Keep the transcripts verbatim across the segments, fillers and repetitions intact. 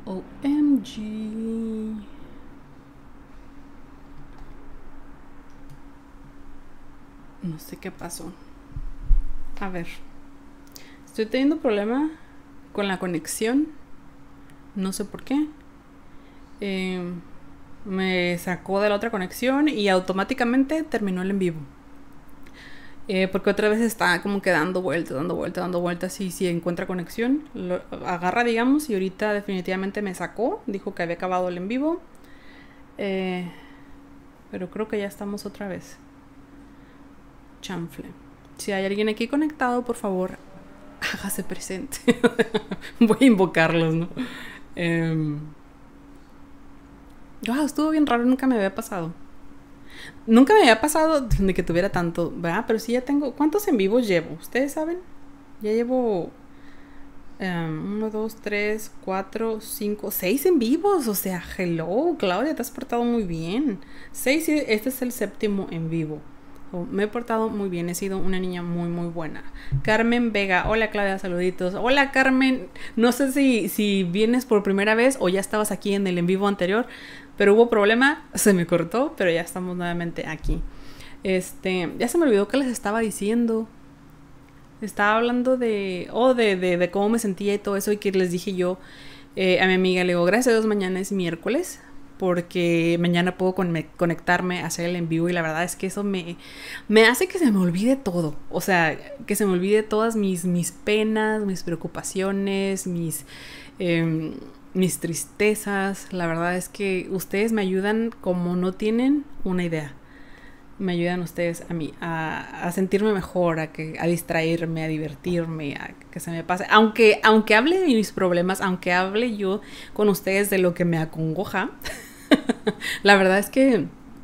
O M G. No sé qué pasó. A ver. Estoy teniendo problema con la conexión. No sé por qué. Eh, me sacó de la otra conexión y automáticamente terminó el en vivo. Eh, porque otra vez está como que dando vueltas, dando vueltas, dando vueltas. Y si encuentra conexión, lo agarra, digamos. Y ahorita definitivamente me sacó. Dijo que había acabado el en vivo. Eh, pero creo que ya estamos otra vez. Chanfle. Si hay alguien aquí conectado, por favor, hágase presente. Voy a invocarlos, ¿no? Eh, wow, estuvo bien raro, nunca me había pasado. Nunca me había pasado de que tuviera tanto, ¿verdad? Pero sí ya tengo. ¿Cuántos en vivos llevo? ¿Ustedes saben? Ya llevo um, uno, dos, tres, cuatro, cinco, seis en vivos. O sea, hello, Claudia, te has portado muy bien. Seis, este es el séptimo en vivo. Oh, me he portado muy bien, he sido una niña muy muy buena. Carmen Vega, hola Claudia, saluditos. Hola Carmen, no sé si, si vienes por primera vez o ya estabas aquí en el en vivo anterior, pero hubo problema, se me cortó, pero ya estamos nuevamente aquí. Este, ya se me olvidó que les estaba diciendo. Estaba hablando de, oh, de, de, de cómo me sentía y todo eso, y que les dije yo eh, a mi amiga, le digo, gracias a Dios mañana es miércoles, porque mañana puedo con conectarme, hacer el en vivo, y la verdad es que eso me, me hace que se me olvide todo. O sea, que se me olvide todas mis, mis penas, mis preocupaciones, mis, eh, mis tristezas. La verdad es que ustedes me ayudan como no tienen una idea. Me ayudan ustedes a mí a, a sentirme mejor, a, que, a distraerme, a divertirme, a que se me pase. Aunque, aunque hable de mis problemas, aunque hable yo con ustedes de lo que me acongoja, la verdad es que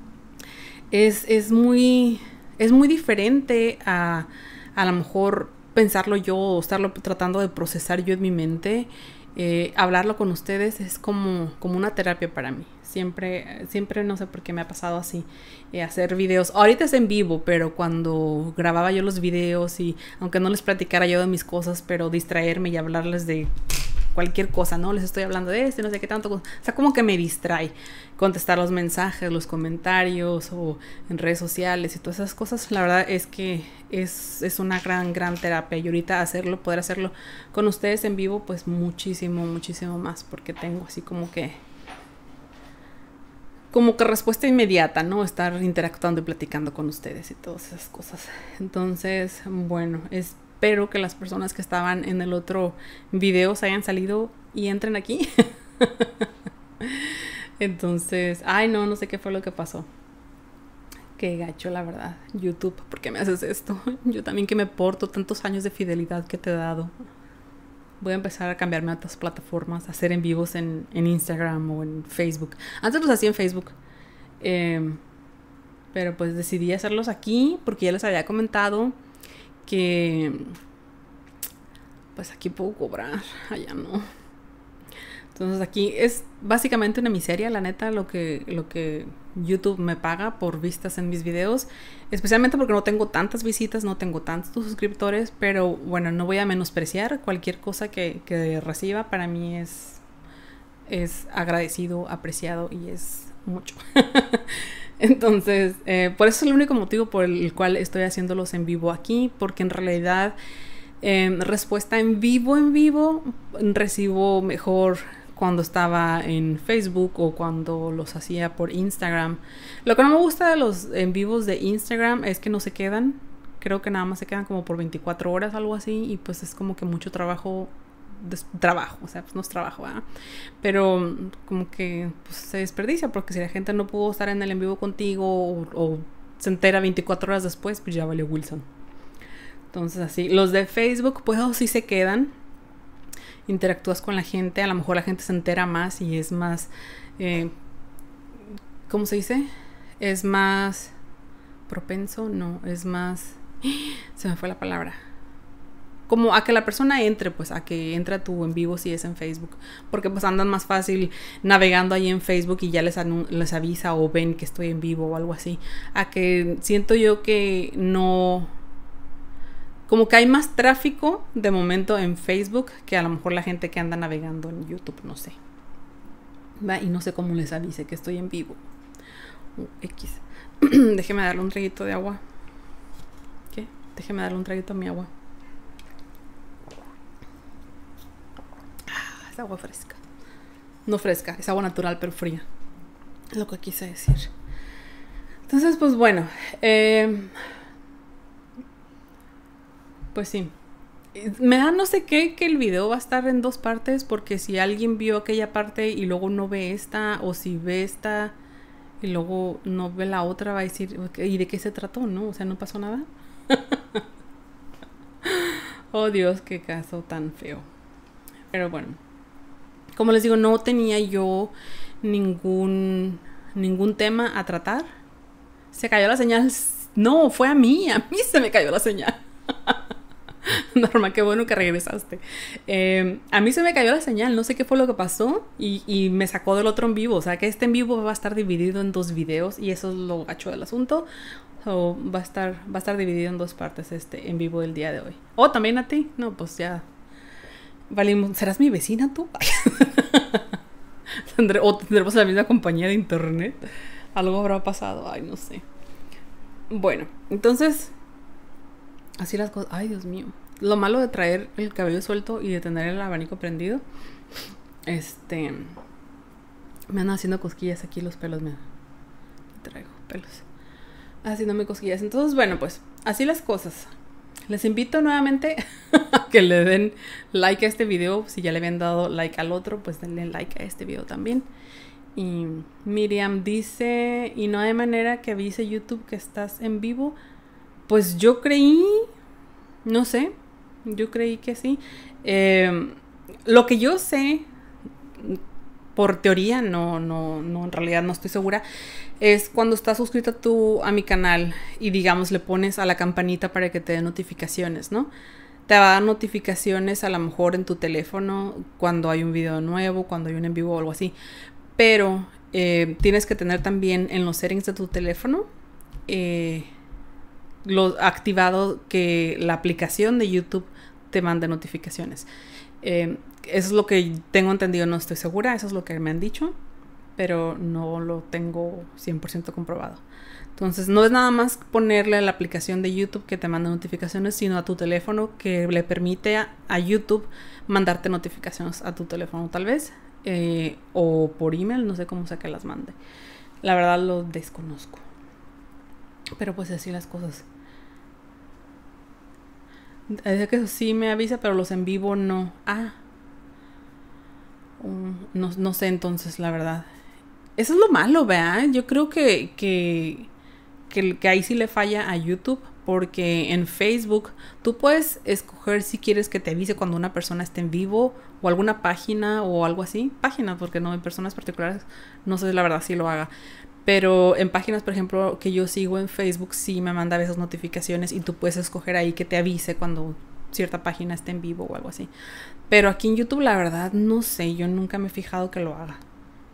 es, es, muy, es muy diferente a a lo mejor pensarlo yo o estarlo tratando de procesar yo en mi mente. Eh, hablarlo con ustedes es como, como una terapia para mí. Siempre, siempre no sé por qué me ha pasado así. Eh, hacer videos. Ahorita es en vivo, pero cuando grababa yo los videos y aunque no les platicara yo de mis cosas, pero distraerme y hablarles de cualquier cosa, ¿no? Les estoy hablando de esto, no sé qué tanto. O sea, como que me distrae contestar los mensajes, los comentarios o en redes sociales y todas esas cosas. La verdad es que es, es una gran, gran terapia. Y ahorita hacerlo, poder hacerlo con ustedes en vivo, pues muchísimo, muchísimo más, porque tengo así como que como que respuesta inmediata, ¿no? Estar interactuando y platicando con ustedes y todas esas cosas. Entonces, bueno, espero que las personas que estaban en el otro video se hayan salido y entren aquí. Entonces, ay no, no sé qué fue lo que pasó. Qué gacho, la verdad. YouTube, ¿por qué me haces esto? Yo también que me porto tantos años de fidelidad que te he dado. Voy a empezar a cambiarme a otras plataformas, a hacer en vivos en, en Instagram o en Facebook. Antes los hacía en Facebook. Eh, pero pues decidí hacerlos aquí porque ya les había comentado que pues aquí puedo cobrar, allá no. Entonces aquí es básicamente una miseria, la neta, lo que, lo que YouTube me paga por vistas en mis videos. Especialmente porque no tengo tantas visitas, no tengo tantos suscriptores. Pero bueno, no voy a menospreciar cualquier cosa que, que reciba. Para mí es, es agradecido, apreciado y es mucho. Entonces, eh, por eso es el único motivo por el cual estoy haciéndolos en vivo aquí. Porque en realidad, eh, respuesta en vivo, en vivo, recibo mejor cuando estaba en Facebook o cuando los hacía por Instagram. Lo que no me gusta de los en vivos de Instagram es que no se quedan. Creo que nada más se quedan como por veinticuatro horas, algo así. Y pues es como que mucho trabajo. Trabajo, o sea, pues no es trabajo, ¿verdad? Pero como que pues, se desperdicia, porque si la gente no pudo estar en el en vivo contigo o, o se entera veinticuatro horas después, pues ya vale Wilson. Entonces así, los de Facebook pues oh, sí se quedan. Interactúas con la gente, a lo mejor la gente se entera más y es más, eh, ¿cómo se dice? Es más propenso, no, es más, se me fue la palabra, como a que la persona entre, pues a que entre a tu en vivo si es en Facebook, porque pues andan más fácil navegando ahí en Facebook y ya les, les avisa o ven que estoy en vivo o algo así, a que siento yo que no... Como que hay más tráfico de momento en Facebook que a lo mejor la gente que anda navegando en YouTube, no sé. Va, y no sé cómo les avise que estoy en vivo. Uh, X. Déjeme darle un traguito de agua. ¿Qué? Déjeme darle un traguito a mi agua. Ah, es agua fresca. No fresca, es agua natural, pero fría. Es lo que quise decir. Entonces, pues bueno. Eh, pues sí. Me da no sé qué que el video va a estar en dos partes, porque si alguien vio aquella parte y luego no ve esta, o si ve esta y luego no ve la otra, va a decir, ¿y de qué se trató? ¿No? O sea, ¿no pasó nada? Oh Dios, qué caso tan feo. Pero bueno, como les digo, no tenía yo ningún ningún tema a tratar. Se cayó la señal. No, fue a mí, a mí se me cayó la señal. Norma, qué bueno que regresaste. Eh, a mí se me cayó la señal, no sé qué fue lo que pasó y, y me sacó del otro en vivo. O sea, que este en vivo va a estar dividido en dos videos y eso es lo gacho del asunto. So, va a estar, va a estar dividido en dos partes este en vivo del día de hoy. Oh, también a ti. No, pues ya. Valimos. ¿Serás mi vecina tú? O tendremos la misma compañía de internet. Algo habrá pasado. Ay, no sé. Bueno, entonces. Así las cosas. Ay, Dios mío. Lo malo de traer el cabello suelto y de tener el abanico prendido. Este. Me andan haciendo cosquillas aquí los pelos. Me traigo pelos. Haciéndome cosquillas. Entonces, bueno, pues. Así las cosas. Les invito nuevamente a que le den like a este video. Si ya le habían dado like al otro, pues denle like a este video también. Y Miriam dice, y no hay manera que avise YouTube que estás en vivo. Pues yo creí, no sé, yo creí que sí. Eh, lo que yo sé, por teoría, no, no, no, en realidad no estoy segura, es cuando estás suscrito tú a mi canal y digamos le pones a la campanita para que te dé notificaciones, ¿no? Te va a dar notificaciones a lo mejor en tu teléfono cuando hay un video nuevo, cuando hay un en vivo o algo así. Pero eh, tienes que tener también en los settings de tu teléfono eh, lo activado que la aplicación de YouTube te mande notificaciones. Eh, eso es lo que tengo entendido, no estoy segura, eso es lo que me han dicho, pero no lo tengo cien por ciento comprobado. Entonces no es nada más ponerle a la aplicación de YouTube que te manda notificaciones, sino a tu teléfono que le permite a, a YouTube mandarte notificaciones a tu teléfono tal vez, eh, o por email, no sé cómo sea que las mande. La verdad lo desconozco. Pero pues así las cosas. Es que sí me avisa, pero los en vivo no. Ah. Um, no, no sé entonces, la verdad. Eso es lo malo, ¿verdad? Yo creo que, que, que, que ahí sí le falla a YouTube. Porque en Facebook tú puedes escoger si quieres que te avise cuando una persona esté en vivo o alguna página o algo así. Páginas, porque no en personas particulares. No sé la verdad si lo haga. Pero en páginas, por ejemplo, que yo sigo en Facebook, sí me manda a veces notificaciones y tú puedes escoger ahí que te avise cuando cierta página esté en vivo o algo así. Pero aquí en YouTube, la verdad, no sé. Yo nunca me he fijado que lo haga.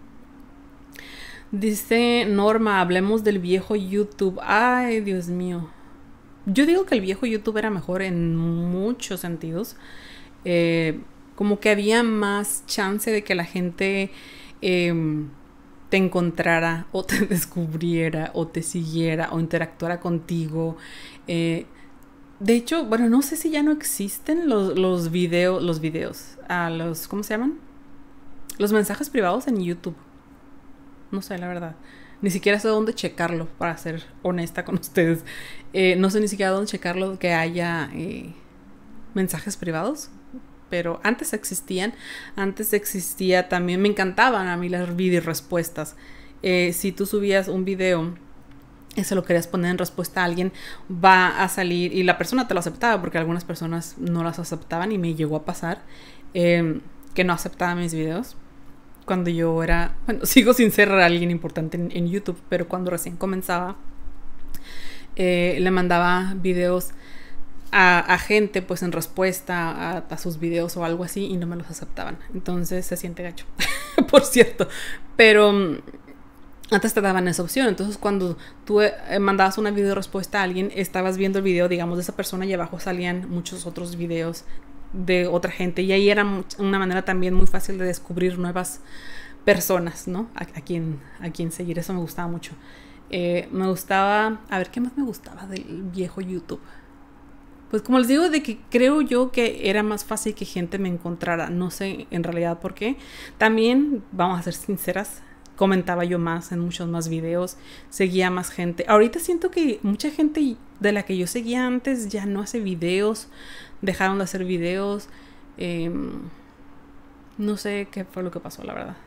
Dice Norma, hablemos del viejo YouTube. Ay, Dios mío. Yo digo que el viejo YouTube era mejor en muchos sentidos. Eh, como que había más chance de que la gente... Eh, te encontrara o te descubriera o te siguiera o interactuara contigo. Eh, de hecho, bueno, no sé si ya no existen los, los videos, los videos, ah, los, ¿cómo se llaman? Los mensajes privados en YouTube. No sé, la verdad. Ni siquiera sé dónde checarlo, para ser honesta con ustedes. Eh, no sé ni siquiera dónde checarlo que haya eh, mensajes privados. Pero antes existían, antes existía también, me encantaban a mí las videorespuestas. Eh, si tú subías un video, eso lo querías poner en respuesta a alguien, va a salir, y la persona te lo aceptaba, porque algunas personas no las aceptaban, y me llegó a pasar eh, que no aceptaban mis videos. Cuando yo era, bueno, sigo sin ser alguien importante en, en YouTube, pero cuando recién comenzaba, eh, le mandaba videos A, a gente pues en respuesta a, a sus videos o algo así y no me los aceptaban. Entonces se siente gacho. Por cierto. Pero um, antes te daban esa opción. Entonces cuando tú eh, mandabas una video respuesta a alguien, estabas viendo el video, digamos, de esa persona y abajo salían muchos otros videos de otra gente. Y ahí era una manera también muy fácil de descubrir nuevas personas, ¿no? A, a, quien, a quien seguir, eso me gustaba mucho. Eh, me gustaba, a ver, ¿qué más me gustaba del viejo YouTube? Pues como les digo, de que creo yo que era más fácil que gente me encontrara, no sé en realidad por qué. También, vamos a ser sinceras, comentaba yo más en muchos más videos, seguía más gente. Ahorita siento que mucha gente de la que yo seguía antes ya no hace videos, dejaron de hacer videos. Eh, no sé qué fue lo que pasó, la verdad.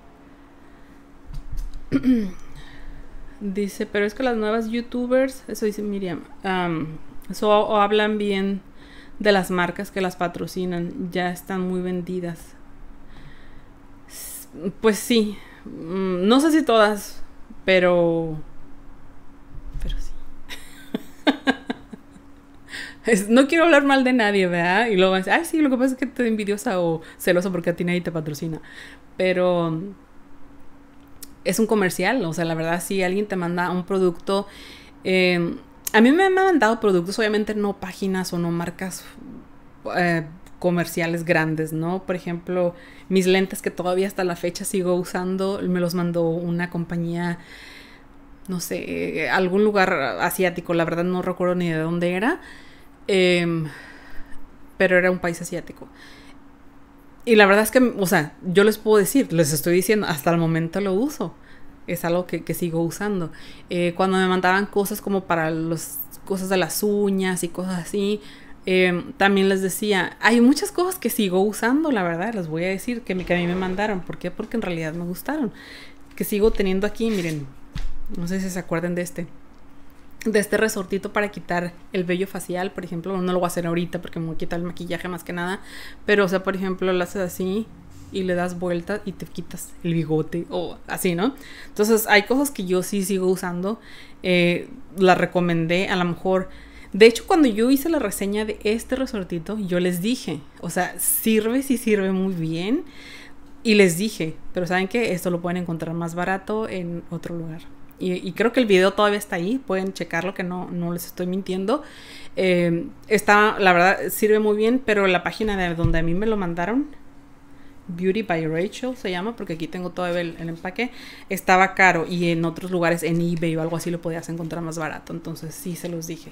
Dice, pero es que las nuevas youtubers, eso dice Miriam, um, eso o hablan bien de las marcas que las patrocinan, ya están muy vendidas. Pues sí, no sé si todas, pero pero sí. es, no quiero hablar mal de nadie, ¿verdad? Y luego van a decir, ay sí, lo que pasa es que te envidiosa o celosa porque a ti nadie te patrocina, pero es un comercial, o sea, la verdad, si alguien te manda un producto, eh, a mí me han mandado productos, obviamente no páginas o no marcas eh, comerciales grandes, ¿no? Por ejemplo, mis lentes que todavía hasta la fecha sigo usando, me los mandó una compañía, no sé, algún lugar asiático, la verdad no recuerdo ni de dónde era, eh, pero era un país asiático. Y la verdad es que, o sea, yo les puedo decir, les estoy diciendo, hasta el momento lo uso. Es algo que, que sigo usando. Eh, cuando me mandaban cosas como para las cosas de las uñas y cosas así, eh, también les decía, hay muchas cosas que sigo usando, la verdad, les voy a decir que, me, que a mí me mandaron. ¿Por qué? Porque en realidad me gustaron. Que sigo teniendo aquí, miren, no sé si se acuerdan de este. De este resortito para quitar el vello facial, por ejemplo. No lo voy a hacer ahorita porque me voy a quitar el maquillaje más que nada. Pero, o sea, por ejemplo, lo haces así y le das vuelta y te quitas el bigote o así, ¿no? Entonces, hay cosas que yo sí sigo usando. Eh, la recomendé, a lo mejor. De hecho, cuando yo hice la reseña de este resortito, yo les dije, o sea, sirve, sí sirve muy bien. Y les dije, pero ¿saben qué? Esto lo pueden encontrar más barato en otro lugar. Y, y creo que el video todavía está ahí, pueden checarlo, que no, no les estoy mintiendo. Eh, está, la verdad, sirve muy bien, pero la página de donde a mí me lo mandaron, Beauty by Rachel se llama, porque aquí tengo todavía el, el empaque, estaba caro y en otros lugares, en eBay o algo así, lo podías encontrar más barato. Entonces sí se los dije.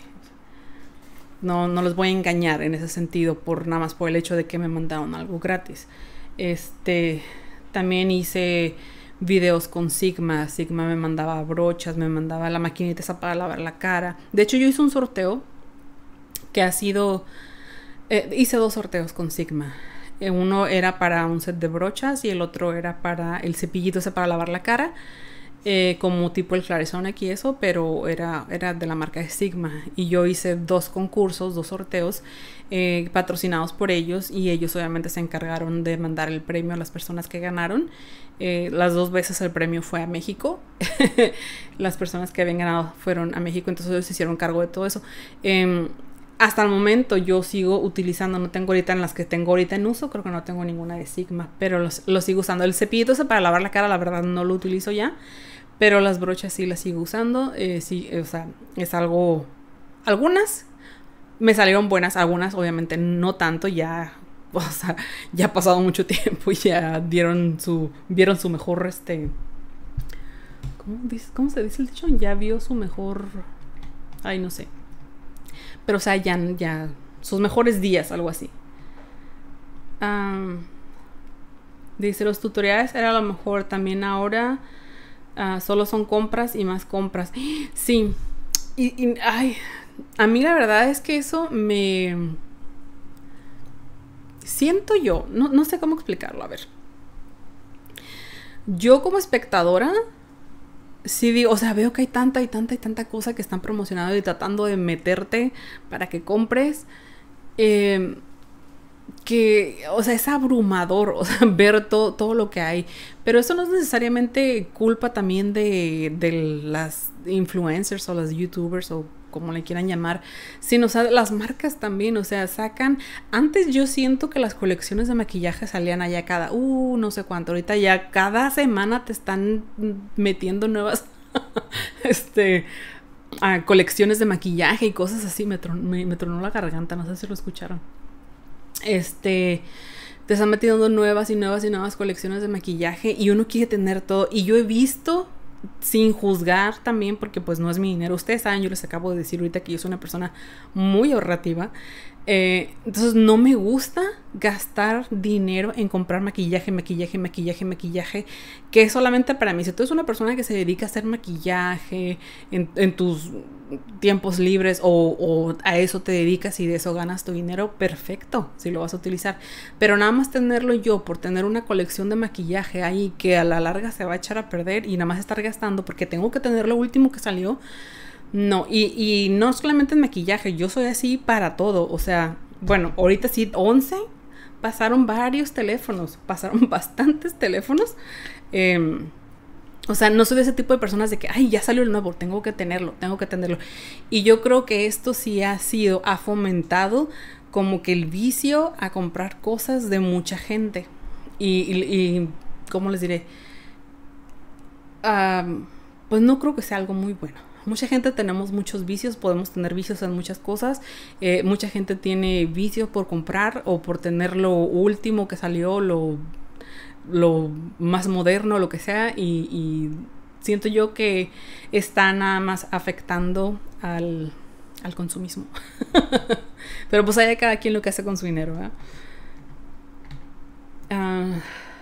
No, no los voy a engañar en ese sentido, por nada más por el hecho de que me mandaron algo gratis. Este, también hice videos con Sigma. Sigma me mandaba brochas, me mandaba la maquinita esa para lavar la cara. De hecho, yo hice un sorteo que ha sido... Eh, hice dos sorteos con Sigma. Eh, uno era para un set de brochas y el otro era para el cepillito ese para lavar la cara. Eh, como tipo el Clarisonic aquí eso, pero era, era de la marca de Sigma. Y yo hice dos concursos, dos sorteos eh, patrocinados por ellos, y ellos obviamente se encargaron de mandar el premio a las personas que ganaron. Eh, las dos veces el premio fue a México. Las personas que habían ganado fueron a México, entonces ellos se hicieron cargo de todo eso. Eh, hasta el momento yo sigo utilizando, no tengo ahorita en las que tengo ahorita en uso, creo que no tengo ninguna de Sigma, pero los, los sigo usando. El cepillito ese para lavar la cara, la verdad no lo utilizo ya, pero las brochas sí las sigo usando. Eh, sí, o sea, es algo... Algunas me salieron buenas, algunas obviamente no tanto, ya... O sea, ya ha pasado mucho tiempo y ya dieron su... Vieron su mejor, este... ¿Cómo, dice, ¿Cómo se dice el dicho? Ya vio su mejor... Ay, no sé. Pero, o sea, ya... ya sus mejores días, algo así. Um, dice, los tutoriales era lo mejor. También ahora... Uh, solo son compras y más compras. Sí. Y, y, ay, a mí la verdad es que eso me... Siento yo, no, no sé cómo explicarlo, a ver. Yo como espectadora, sí digo, o sea, veo que hay tanta y tanta y tanta cosa que están promocionando y tratando de meterte para que compres. Eh... que, o sea, es abrumador, o sea, ver todo, todo lo que hay. Pero eso no es necesariamente culpa también de, de las influencers o las youtubers o como le quieran llamar, sino, o sea, las marcas también, o sea, sacan... Antes yo siento que las colecciones de maquillaje salían allá cada, uh, no sé cuánto, ahorita ya cada semana te están metiendo nuevas, este... Uh, colecciones de maquillaje y cosas así. Me, tron, me, me tronó la garganta, no sé si lo escucharon. Este, te están metiendo nuevas y nuevas y nuevas colecciones de maquillaje y uno quiere tener todo. Y yo he visto, sin juzgar también, porque pues no es mi dinero. Ustedes saben, yo les acabo de decir ahorita que yo soy una persona muy ahorrativa. Eh, entonces no me gusta gastar dinero en comprar maquillaje, maquillaje, maquillaje, maquillaje, que es solamente para mí. Si tú eres una persona que se dedica a hacer maquillaje en, en tus tiempos libres o, o a eso te dedicas y de eso ganas tu dinero, perfecto, si lo vas a utilizar. Pero nada más tenerlo yo por tener una colección de maquillaje ahí que a la larga se va a echar a perder y nada más estar gastando porque tengo que tener lo último que salió. No, y, y no solamente en maquillaje, yo soy así para todo, o sea, bueno, ahorita sí, once, pasaron varios teléfonos, pasaron bastantes teléfonos, eh, o sea, no soy de ese tipo de personas de que, ay, ya salió el nuevo, tengo que tenerlo, tengo que tenerlo, y yo creo que esto sí ha sido, ha fomentado como que el vicio a comprar cosas de mucha gente, y, y, y ¿cómo les diré? Um, pues no creo que sea algo muy bueno. Mucha gente tenemos muchos vicios, podemos tener vicios en muchas cosas. Eh, mucha gente tiene vicios por comprar o por tener lo último que salió, lo, lo más moderno, lo que sea. Y, y siento yo que está nada más afectando al, al consumismo. Pero pues hay cada quien lo que hace con su dinero, ¿verdad? Uh,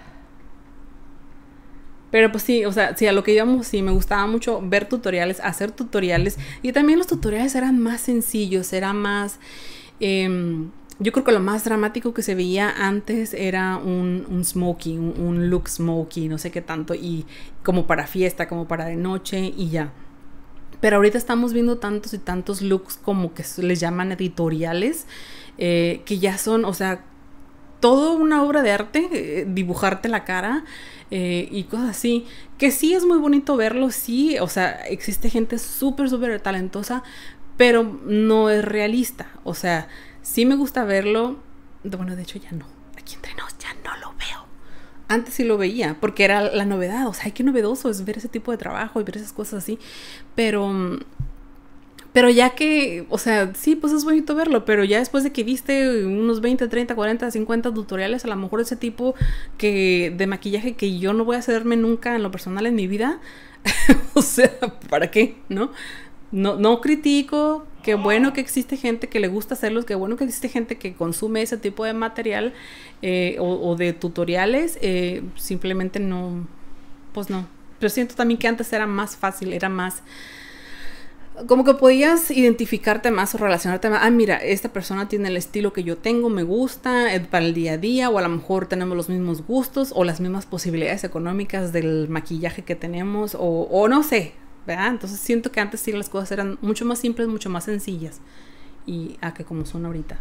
Pero pues sí, o sea, sí, a lo que íbamos, sí, me gustaba mucho ver tutoriales, hacer tutoriales. Y también los tutoriales eran más sencillos, era más... Eh, yo creo que lo más dramático que se veía antes era un, un smoky, un, un look smoky, no sé qué tanto. Y como para fiesta, como para de noche y ya. Pero ahorita estamos viendo tantos y tantos looks como que les llaman editoriales, eh, que ya son, o sea, todo una obra de arte, eh, dibujarte la cara eh, y cosas así, que sí es muy bonito verlo, sí, o sea, existe gente súper, súper talentosa, pero no es realista, o sea, sí me gusta verlo, bueno, de hecho ya no, aquí entre nos ya no lo veo. Antes sí lo veía, porque era la novedad, o sea, qué novedoso es ver ese tipo de trabajo y ver esas cosas así, pero... Pero ya que, o sea, sí, pues es bonito verlo, pero ya después de que viste unos veinte, treinta, cuarenta, cincuenta tutoriales, a lo mejor ese tipo que de maquillaje que yo no voy a hacerme nunca en lo personal en mi vida, o sea, ¿para qué? ¿No? No, no critico, qué bueno que existe gente que le gusta hacerlos, qué bueno que existe gente que consume ese tipo de material eh, o, o de tutoriales, eh, simplemente no, pues no. Pero siento también que antes era más fácil, era más... como que podías identificarte más o relacionarte más. Ah, mira, esta persona tiene el estilo que yo tengo, me gusta, es para el día a día, o a lo mejor tenemos los mismos gustos o las mismas posibilidades económicas del maquillaje que tenemos, o, o no sé, ¿verdad? Entonces siento que antes sí las cosas eran mucho más simples, mucho más sencillas, y a ah, que como son ahorita.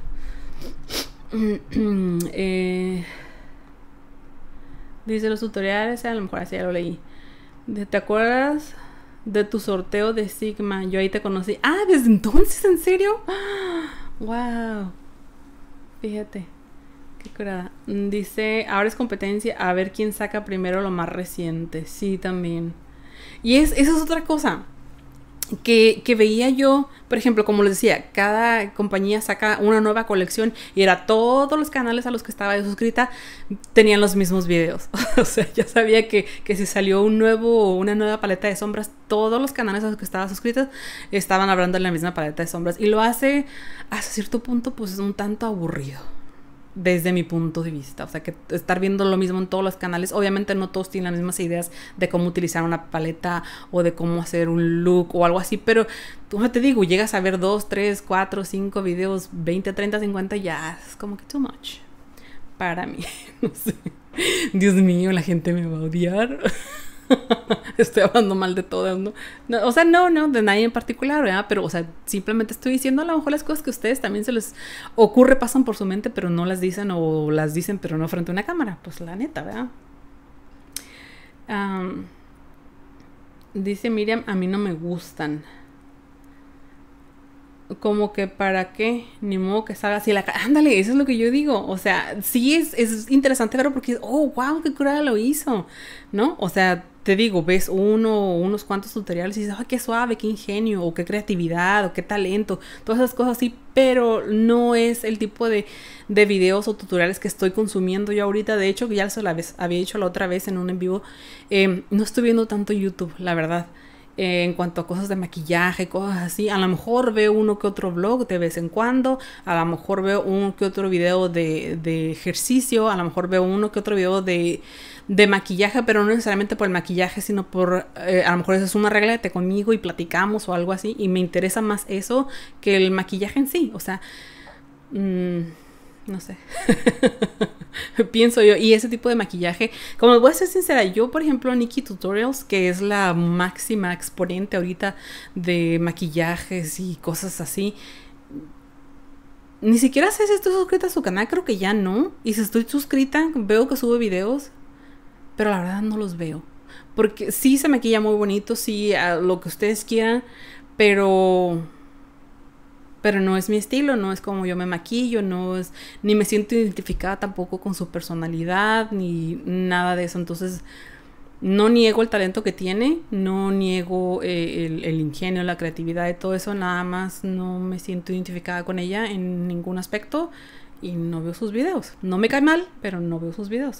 eh, dice los tutoriales, a lo mejor así ya lo leí. ¿Te acuerdas de tu sorteo de Sigma? Yo ahí te conocí. Ah, ¿desde entonces? ¿En serio? Wow. Fíjate. Qué curada. Dice, ahora es competencia a ver quién saca primero lo más reciente. Sí, también. Y es, esa es otra cosa que, que veía yo, por ejemplo, como les decía, cada compañía saca una nueva colección y era todos los canales a los que estaba yo suscrita tenían los mismos videos. O sea, ya sabía que, que si salió un nuevo, una nueva paleta de sombras, todos los canales a los que estaba suscrita estaban hablando de la misma paleta de sombras, y lo hace hasta cierto punto pues un tanto aburrido desde mi punto de vista. O sea, que estar viendo lo mismo en todos los canales, obviamente no todos tienen las mismas ideas de cómo utilizar una paleta o de cómo hacer un look o algo así, pero como te digo, llegas a ver dos, tres, cuatro, cinco videos, veinte, treinta, cincuenta, ya es como que too much para mí. No sé. Dios mío, la gente me va a odiar. Estoy hablando mal de todas, ¿no? No, o sea, no, no, de nadie en particular, ¿verdad? Pero, o sea, simplemente estoy diciendo a lo mejor las cosas que a ustedes también se les ocurre, pasan por su mente, pero no las dicen, o las dicen, pero no frente a una cámara. Pues la neta, ¿verdad? Um, dice Miriam, a mí no me gustan. Como que para qué, ni modo que salga así la cara. Ándale, eso es lo que yo digo. O sea, sí es, es interesante verlo porque, oh, wow, qué curada lo hizo, ¿no? O sea, te digo, ves uno o unos cuantos tutoriales y dices, ¡ay, qué suave, qué ingenio, o qué creatividad, o qué talento! Todas esas cosas así, pero no es el tipo de, de videos o tutoriales que estoy consumiendo yo ahorita. De hecho, ya se la vez, había dicho la otra vez en un en vivo, eh, no estoy viendo tanto YouTube, la verdad. Eh, en cuanto a cosas de maquillaje, cosas así, a lo mejor veo uno que otro vlog de vez en cuando, a lo mejor veo uno que otro video de, de ejercicio, a lo mejor veo uno que otro video de, de maquillaje, pero no necesariamente por el maquillaje, sino por, eh, a lo mejor eso es una regla, te conmigo y platicamos o algo así, y me interesa más eso que el maquillaje en sí, o sea, mmm, no sé. Pienso yo, y ese tipo de maquillaje, como voy a ser sincera, yo por ejemplo Nikki Tutorials, que es la máxima exponente ahorita de maquillajes y cosas así, ni siquiera sé si estoy suscrita a su canal, creo que ya no, y si estoy suscrita veo que sube videos, pero la verdad no los veo, porque sí se maquilla muy bonito, sí, a lo que ustedes quieran, pero... pero no es mi estilo, no es como yo me maquillo, no es, ni me siento identificada tampoco con su personalidad, ni nada de eso. Entonces, no niego el talento que tiene, no niego eh, el, el ingenio, la creatividad y todo eso, nada más no me siento identificada con ella en ningún aspecto y no veo sus videos. No me cae mal, pero no veo sus videos.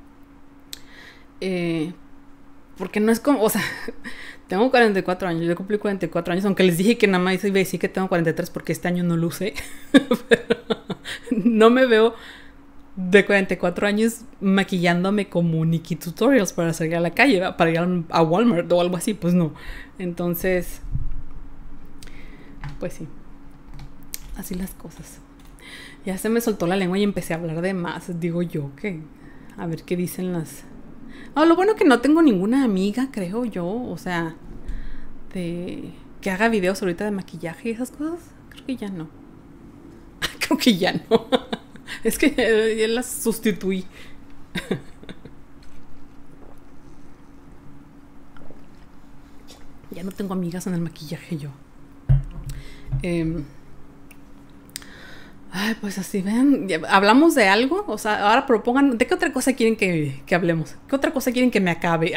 Eh, porque no es como, o sea... Tengo cuarenta y cuatro años, yo cumplí cuarenta y cuatro años, aunque les dije que nada más iba a decir que tengo cuarenta y tres porque este año no lo usé. Pero no me veo de cuarenta y cuatro años maquillándome como Nikki Tutorials para salir a la calle, para ir a Walmart o algo así, pues no. Entonces, pues sí, así las cosas. Ya se me soltó la lengua y empecé a hablar de más, digo yo, que a ver qué dicen las... Oh, lo bueno que no tengo ninguna amiga, creo yo, o sea, de que haga videos ahorita de maquillaje y esas cosas. Creo que ya no. Creo que ya no. Es que ya las sustituí. Ya no tengo amigas en el maquillaje yo. Eh, ay, pues así, ven, hablamos de algo, o sea, ahora propongan, ¿de qué otra cosa quieren que, que hablemos? ¿Qué otra cosa quieren que me acabe?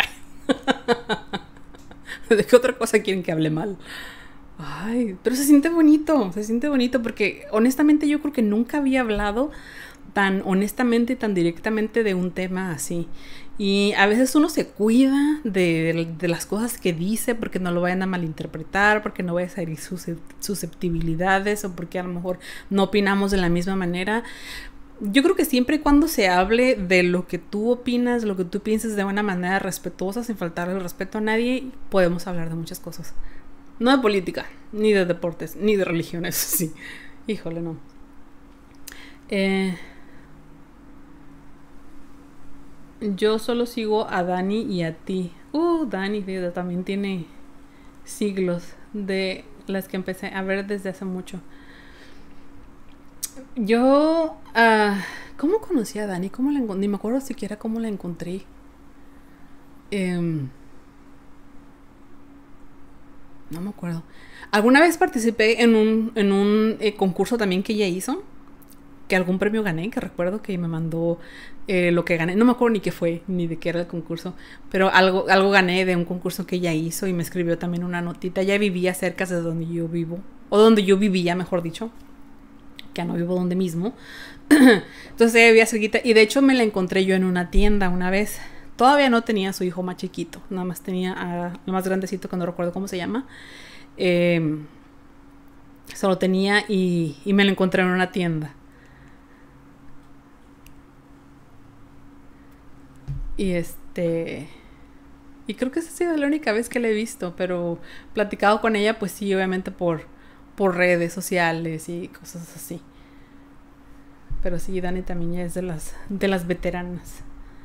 ¿De qué otra cosa quieren que hable mal? Ay, pero se siente bonito, se siente bonito porque honestamente yo creo que nunca había hablado tan honestamente y tan directamente de un tema así. Y a veces uno se cuida de, de, de las cosas que dice porque no lo vayan a malinterpretar, porque no vaya a herir sus susceptibilidades o porque a lo mejor no opinamos de la misma manera. Yo creo que siempre y cuando se hable de lo que tú opinas, lo que tú piensas de una manera respetuosa, sin faltarle el respeto a nadie, podemos hablar de muchas cosas. No de política, ni de deportes, ni de religiones, sí. Híjole, no. Eh... Yo solo sigo a Dani y a ti. Uh, Dani, también tiene siglos de las que empecé a ver desde hace mucho. Yo, uh, ¿cómo conocí a Dani? ¿Cómo la encontré? Ni me acuerdo siquiera cómo la encontré. Um, no me acuerdo. Alguna vez participé en un, en un eh, concurso también que ella hizo. Que algún premio gané, que recuerdo que me mandó eh, lo que gané, no me acuerdo ni qué fue, ni de qué era el concurso, pero algo, algo gané de un concurso que ella hizo y me escribió también una notita. Ella vivía cerca de donde yo vivo, o donde yo vivía, mejor dicho, que no vivo donde mismo. Entonces ella vivía cerquita y de hecho me la encontré yo en una tienda una vez. Todavía no tenía a su hijo más chiquito, nada más tenía a lo más grandecito que no recuerdo cómo se llama. Eh, solo tenía y, y me la encontré en una tienda. Y este... Y creo que esa ha sido la única vez que la he visto, pero platicado con ella, pues sí, obviamente por, por redes sociales y cosas así. Pero sí, Dani también ya es de las, de las veteranas.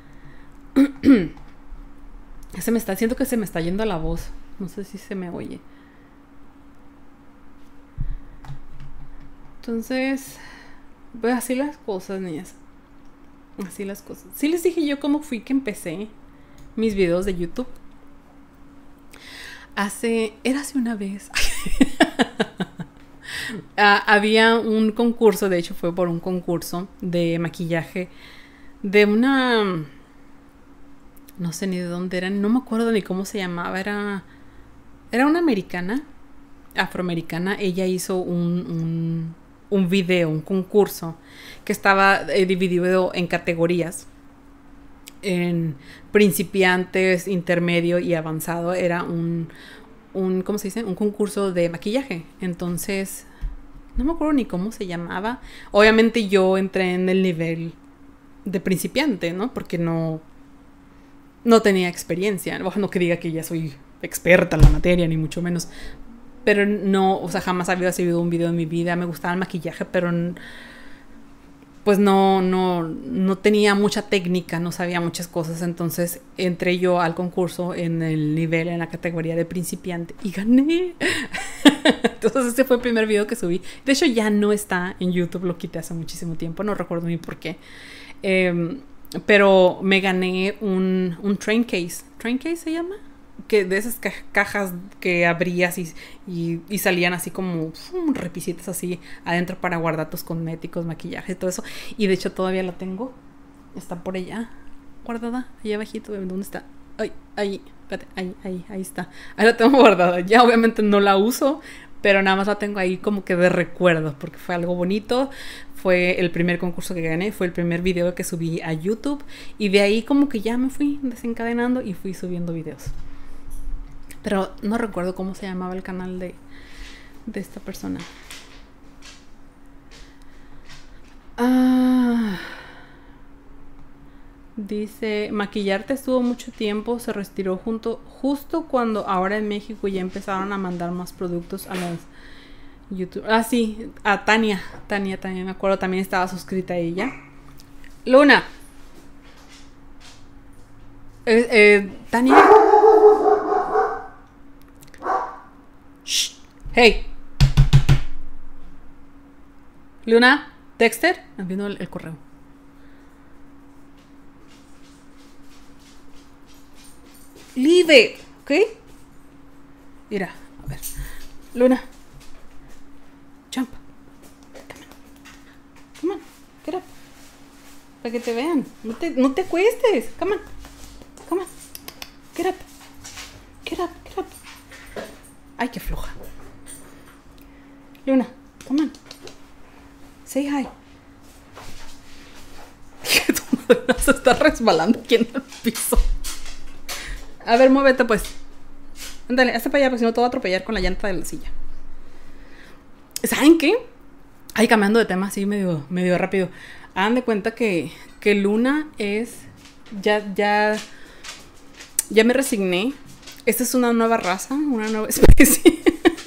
Se me está, siento que se me está yendo la voz. No sé si se me oye. Entonces, pues así las cosas, niñas. Así las cosas. Sí les dije yo cómo fui que empecé mis videos de YouTube. Hace... Era hace una vez. uh, había un concurso, de hecho fue por un concurso de maquillaje de una... No sé ni de dónde era, no me acuerdo ni cómo se llamaba. Era, era una americana, afroamericana. Ella hizo un, un, un video, un concurso que estaba eh, dividido en categorías. En principiantes, intermedio y avanzado. Era un, un, ¿cómo se dice? Un concurso de maquillaje. Entonces, no me acuerdo ni cómo se llamaba. Obviamente yo entré en el nivel de principiante, ¿no? Porque no, no tenía experiencia. Bueno, no que diga que ya soy experta en la materia, ni mucho menos. Pero no, o sea, jamás había subido un video en mi vida. Me gustaba el maquillaje, pero pues no, no, no tenía mucha técnica, no sabía muchas cosas. Entonces entré yo al concurso en el nivel, en la categoría de principiante y gané. Entonces ese fue el primer video que subí. De hecho ya no está en YouTube, lo quité hace muchísimo tiempo, no recuerdo ni por qué. Eh, pero me gané un, un train case. ¿Train case se llama? Que de esas ca cajas que abrías y, y, y salían así como um, repisitas así adentro para guardar tus cosméticos, maquillaje, todo eso. Y de hecho todavía la tengo. Está por allá, guardada, ahí abajito. ¿Dónde está? Ay, ahí, espérate, ahí, ahí, ahí está. Ahí la tengo guardada. Ya obviamente no la uso, pero nada más la tengo ahí como que de recuerdo, porque fue algo bonito. Fue el primer concurso que gané, fue el primer video que subí a YouTube. Y de ahí como que ya me fui desencadenando y fui subiendo videos. Pero no recuerdo cómo se llamaba el canal de, de esta persona. Ah, dice, maquillarte estuvo mucho tiempo, se retiró junto, justo cuando ahora en México ya empezaron a mandar más productos a las YouTube. Ah, sí, a Tania. Tania también me acuerdo, también estaba suscrita a ella. Luna. Eh, eh, Tania. Shh. Hey. Luna, Dexter, me vino el, el correo. Leave it, ¿ok? Mira, a ver. Luna. Jump. Come on. Come on. Get up. Para que te vean. No te, no te acuestes. Come on. Come on. Get up. Get up. Get up. Ay, qué floja. Luna, come on. Say hi. Tu madre se está resbalando aquí en el piso. A ver, muévete pues. Ándale, hazte para allá, porque si no te voy a atropellar con la llanta de la silla. ¿Saben qué? Ay, cambiando de tema así medio, medio rápido. Hagan de cuenta que, que Luna es... Ya, ya... Ya me resigné. Esta es una nueva raza, una nueva especie.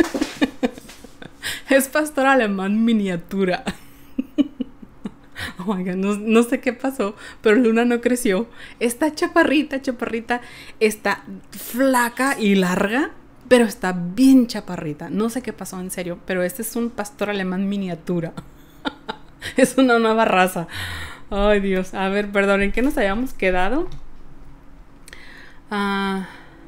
Es pastor alemán miniatura. Oh my God, no, no sé qué pasó, pero Luna no creció. Está chaparrita, chaparrita. Está flaca y larga, pero está bien chaparrita. No sé qué pasó, en serio, pero este es un pastor alemán miniatura. Es una nueva raza. Ay, Dios. A ver, perdón, ¿en qué nos habíamos quedado? Ah...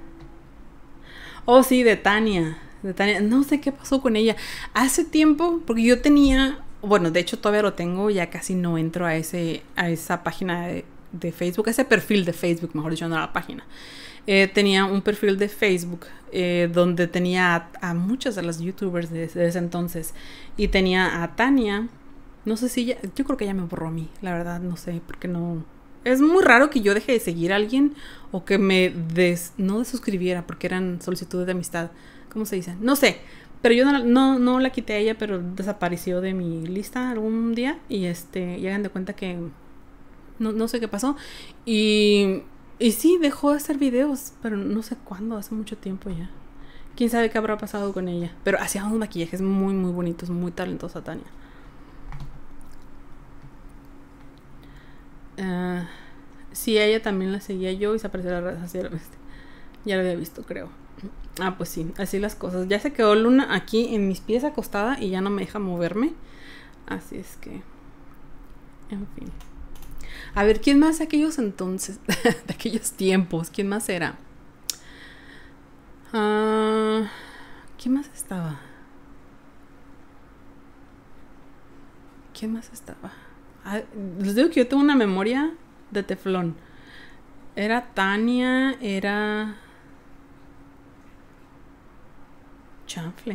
Oh, sí, de Tania. De Tania. No sé qué pasó con ella. Hace tiempo, porque yo tenía... Bueno, de hecho todavía lo tengo. Ya casi no entro a ese a esa página de, de Facebook. A ese perfil de Facebook, mejor dicho, no a la página. Eh, tenía un perfil de Facebook eh, donde tenía a, a muchas de las youtubers de, de ese entonces. Y tenía a Tania. No sé si ella... Yo creo que ella me borró a mí. La verdad, no sé, porque no... Es muy raro que yo deje de seguir a alguien o que me des, no desuscribiera porque eran solicitudes de amistad. ¿Cómo se dice? No sé. Pero yo no, no, no la quité a ella, pero desapareció de mi lista algún día. Y este, y hagan de cuenta que no, no sé qué pasó. Y, y sí, dejó de hacer videos, pero no sé cuándo, hace mucho tiempo ya. Quién sabe qué habrá pasado con ella. Pero hacía unos maquillajes muy, muy bonitos, muy talentosa Tania. Uh, sí, a ella también la seguía yo y se apareció la red social. Ya lo había visto, creo. Ah, pues sí, así las cosas. Ya se quedó Luna aquí en mis pies acostada y ya no me deja moverme. Así es que... En fin. A ver, ¿quién más de aquellos entonces? De aquellos tiempos. ¿Quién más era? Uh, ¿Quién más estaba? ¿Quién más estaba? Ah, les digo que yo tengo una memoria de teflón. Era Tania, era... Chanfle.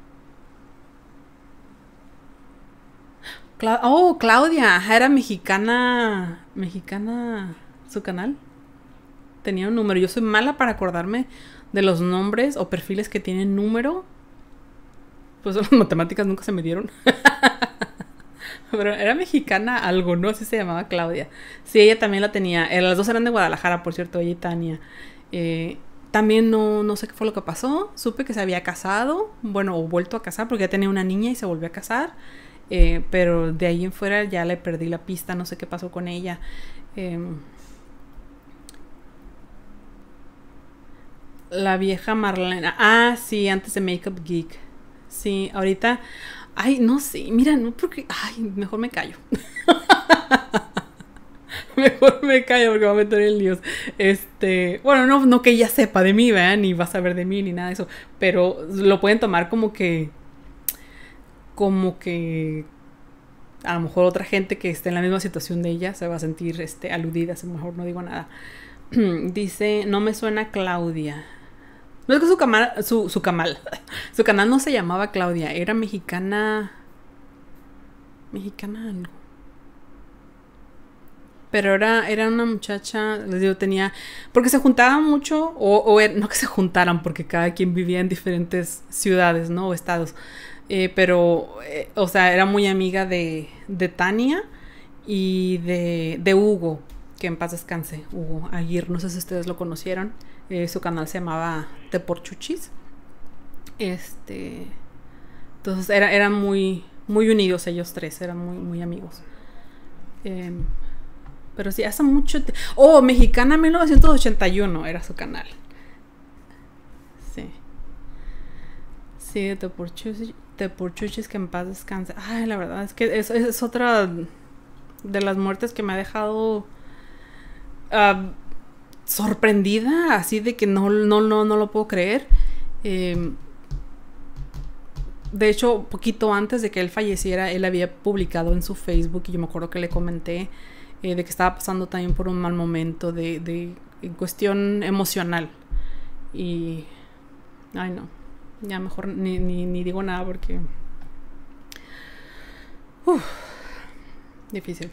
Cla- oh, Claudia, ajá, era mexicana. Mexicana. Su canal tenía un número. Yo soy mala para acordarme de los nombres o perfiles que tienen número. Pues las matemáticas nunca se me dieron. Pero era mexicana algo, ¿no? Así se llamaba Claudia. Sí, ella también la tenía. Eh, las dos eran de Guadalajara, por cierto, ella y Tania. Eh, también no, no sé qué fue lo que pasó. Supe que se había casado, bueno, o vuelto a casar, porque ya tenía una niña y se volvió a casar. Eh, pero de ahí en fuera ya le perdí la pista, no sé qué pasó con ella. Eh, la vieja Marlena. Ah, sí, antes de Makeup Geek. Sí, ahorita... Ay, no sé, mira, no porque... Ay, mejor me callo. Mejor me callo porque me voy a meter en líos. Este, bueno, no, no que ella sepa de mí, ¿verdad? Ni va a saber de mí, ni nada de eso. Pero lo pueden tomar como que... Como que... A lo mejor otra gente que esté en la misma situación de ella se va a sentir este, aludida, si mejor no digo nada. Dice, no me suena Claudia. No es que su canal, su, su canal, su canal no se llamaba Claudia, era mexicana, mexicana algo. Pero era, era una muchacha, les digo, tenía, porque se juntaban mucho, o, o er, no que se juntaran, porque cada quien vivía en diferentes ciudades, ¿no? O estados. Eh, pero, eh, o sea, era muy amiga de, de Tania y de, de Hugo, que en paz descanse, Hugo Aguirre, no sé si ustedes lo conocieron. Eh, su canal se llamaba Te por Chuchis. Este. Entonces era, eran muy, muy unidos ellos tres, eran muy, muy amigos. Eh, pero sí, hace mucho tiempo. Oh, Mexicana mil novecientos ochenta y uno era su canal. Sí. Sí, Te por Chuchis, Te por Chuchis, que en paz descanse. Ay, la verdad es que es, es otra de las muertes que me ha dejado. Uh, sorprendida, así de que no, no, no, no lo puedo creer. Eh, de hecho, poquito antes de que él falleciera, él había publicado en su Facebook, y yo me acuerdo que le comenté eh, de que estaba pasando también por un mal momento de, de en cuestión emocional. Y ay no, ya mejor ni, ni, ni digo nada porque uf, difícil.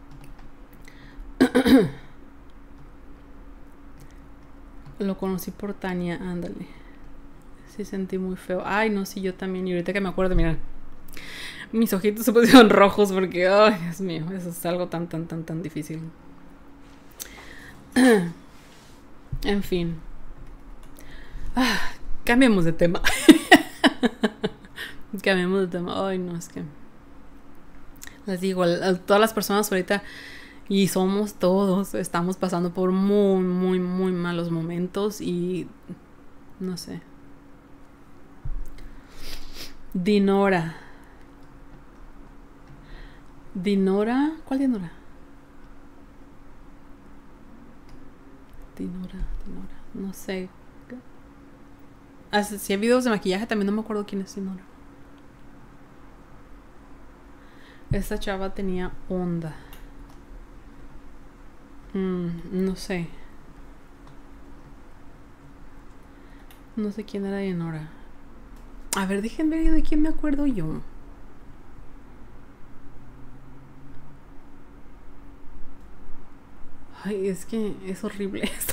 Lo conocí por Tania, ándale. Sí, sentí muy feo. Ay, no, sí, yo también. Y ahorita que me acuerdo, mira, mis ojitos se pusieron rojos porque, ay, Dios mío, eso es algo tan, tan, tan, tan difícil. En fin. Ah, cambiemos de tema. Cambiemos de tema. Ay, no, es que... Les digo, a, a todas las personas ahorita... Y somos todos, estamos pasando por muy, muy, muy malos momentos y no sé. Dinora. Dinora, ¿cuál Dinora? Dinora, Dinora, no sé. Si hay videos de maquillaje también no me acuerdo quién es Dinora. Esta chava tenía onda. Mm, no sé. No sé quién era Dinora. A ver, déjenme ver de quién me acuerdo yo. Ay, es que es horrible esta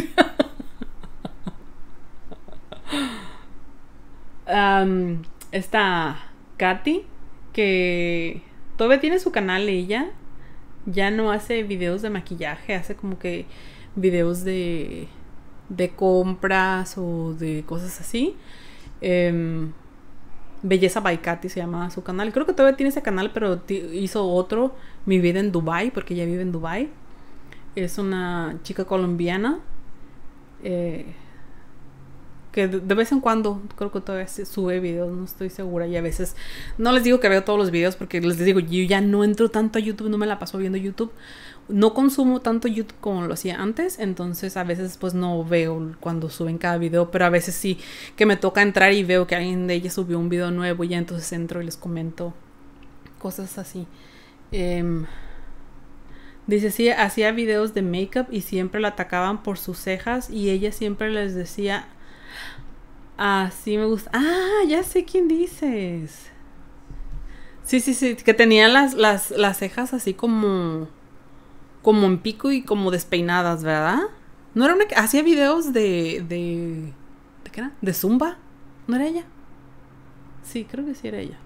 memoria. um, esta Katy, que todavía tiene su canal ella. Ya no hace videos de maquillaje, hace como que videos de, de compras o de cosas así. Eh, Belleza by Katy se llama su canal. Creo que todavía tiene ese canal, pero hizo otro, Mi Vida en Dubai, porque ella vive en Dubai. Es una chica colombiana. Eh, que de vez en cuando creo que todavía sube videos, no estoy segura, y a veces no les digo que veo todos los videos porque les digo, yo ya no entro tanto a YouTube, no me la paso viendo YouTube, no consumo tanto YouTube como lo hacía antes, entonces a veces pues no veo cuando suben cada video, pero a veces sí que me toca entrar y veo que alguien de ellas subió un video nuevo y ya entonces entro y les comento cosas así. eh, Dice, sí, hacía videos de make-up y siempre la atacaban por sus cejas y ella siempre les decía, ah, sí me gusta. Ah, ya sé quién dices. Sí, sí, sí, que tenía las, las, las cejas así como, como en pico y como despeinadas, ¿verdad? No era una que hacía videos de, de, ¿de qué era? De Zumba, ¿no era ella? Sí, creo que sí era ella.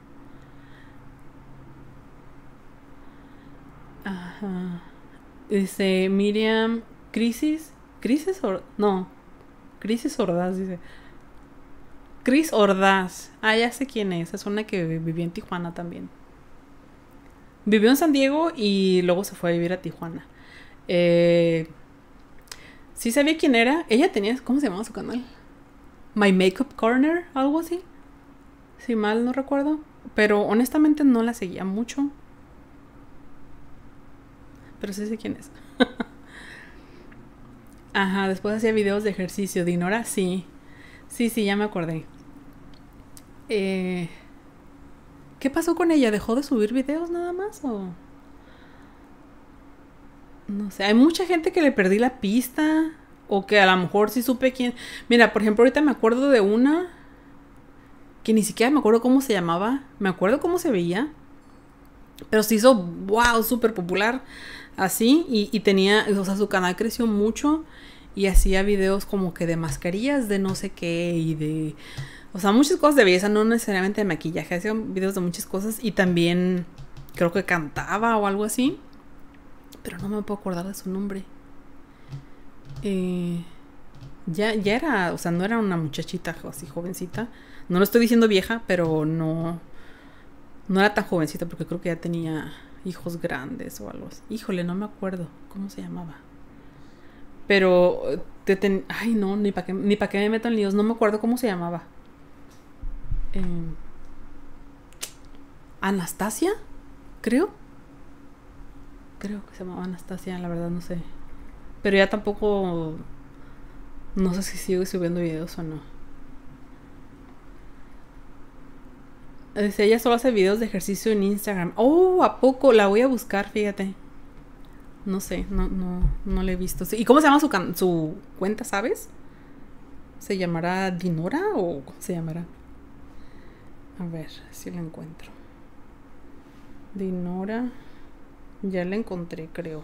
Ajá. Dice Miriam, crisis, crisis or no, crisis Ordaz, dice. Cris Ordaz. Ah, ya sé quién es. Es una que vivió en Tijuana también. Vivió en San Diego y luego se fue a vivir a Tijuana. Eh, sí sabía quién era. Ella tenía, ¿cómo se llamaba su canal? My Makeup Corner, algo así. Si mal no recuerdo. Pero honestamente no la seguía mucho. Pero sí sé quién es. Ajá, después hacía videos de ejercicio. Dinora, sí. Sí, sí, ya me acordé. Eh, ¿Qué pasó con ella? ¿Dejó de subir videos nada más? ¿O...? No sé, hay mucha gente que le perdí la pista. O que a lo mejor sí supe quién. Mira, por ejemplo, ahorita me acuerdo de una que ni siquiera me acuerdo cómo se llamaba. Me acuerdo cómo se veía. Pero se hizo, wow, súper popular. Así. Y, y tenía, o sea, su canal creció mucho. Y hacía videos como que de mascarillas de no sé qué. Y de... O sea, muchas cosas de belleza, no necesariamente de maquillaje. Hacía videos de muchas cosas. Y también creo que cantaba o algo así. Pero no me puedo acordar de su nombre. Eh, ya, ya era, o sea, no era una muchachita así jovencita. No lo estoy diciendo vieja, pero no, no era tan jovencita porque creo que ya tenía hijos grandes o algo así. Híjole, no me acuerdo cómo se llamaba. Pero, te ten, ay no, ni para qué, ni para qué me meto en líos, no me acuerdo cómo se llamaba. Eh, Anastasia, creo. Creo que se llamaba Anastasia, la verdad no sé. Pero ya tampoco... No sé si sigo subiendo videos o no. Dice, ella solo hace videos de ejercicio en Instagram. Oh, ¿a poco? La voy a buscar, fíjate. No sé, no, no, no la he visto. ¿Y cómo se llama su, can su cuenta, sabes? ¿Se llamará Dinora o cómo se llamará? A ver si la encuentro. Dinora. Ya la encontré, creo.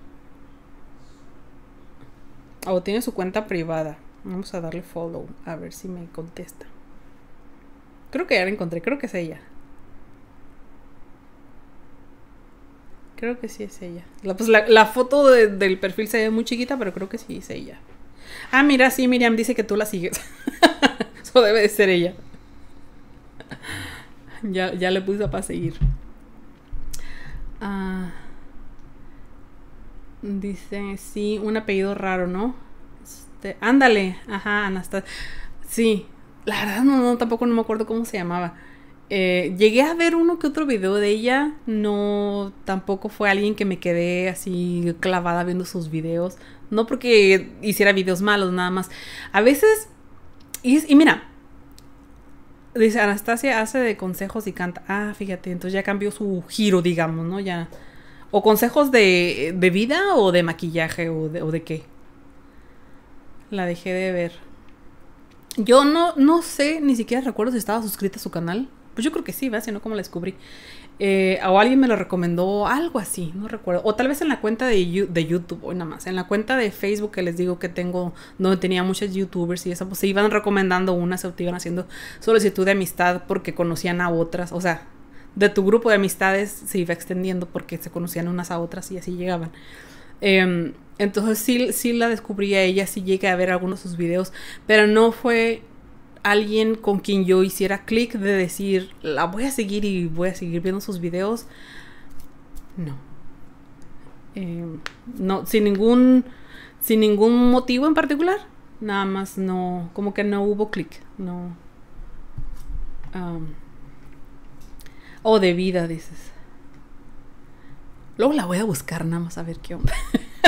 O oh, tiene su cuenta privada. Vamos a darle follow. A ver si me contesta. Creo que ya la encontré. Creo que es ella. Creo que sí es ella. La, pues la, la foto de, del perfil se ve muy chiquita, pero creo que sí es ella. Ah, mira, sí, Miriam dice que tú la sigues. Eso debe de ser ella. Ya, ya le puse para seguir. Ah... Dice, sí, un apellido raro, ¿no? Este, ándale, ajá, Anastasia. Sí, la verdad no, no, tampoco no me acuerdo cómo se llamaba. Eh, llegué a ver uno que otro video de ella. No, tampoco fue alguien que me quedé así clavada viendo sus videos. No porque hiciera videos malos, nada más. A veces, y, y mira, dice, Anastasia hace de consejos y canta. Ah, fíjate, entonces ya cambió su giro, digamos, ¿no? Ya... ¿O consejos de, de vida o de maquillaje o de, o de qué? La dejé de ver. Yo no, no sé, ni siquiera recuerdo si estaba suscrita a su canal. Pues yo creo que sí, ¿verdad? Si no, ¿cómo la descubrí? Eh, o alguien me lo recomendó, algo así, no recuerdo. O tal vez en la cuenta de, de YouTube, o nada más. En la cuenta de Facebook que les digo que tengo, donde tenía muchos youtubers y eso, pues se iban recomendando unas, se iban haciendo solicitud de amistad porque conocían a otras, o sea... De tu grupo de amistades se iba extendiendo porque se conocían unas a otras y así llegaban. Eh, entonces sí, sí la descubrí a ella, sí llegué a ver algunos de sus videos, pero no fue alguien con quien yo hiciera clic de decir, la voy a seguir y voy a seguir viendo sus videos. No. Eh, no, sin ningún, sin ningún motivo en particular. Nada más no, como que no hubo clic. No. Um, O oh, de vida, dices. Luego la voy a buscar nada más a ver qué onda.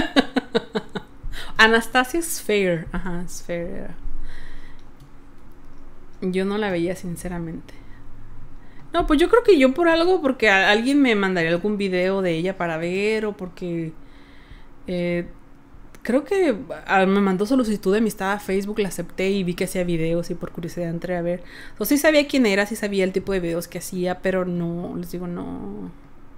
Anastasia Sphere. Ajá, Sphere. Yo no la veía sinceramente. No, pues yo creo que yo por algo, porque a- alguien me mandaría algún video de ella para ver, o porque eh, creo que ah, me mandó solicitud de amistad a Facebook, la acepté y vi que hacía videos y por curiosidad entré a ver. O sí sabía quién era, sí sabía el tipo de videos que hacía, pero no, les digo, no,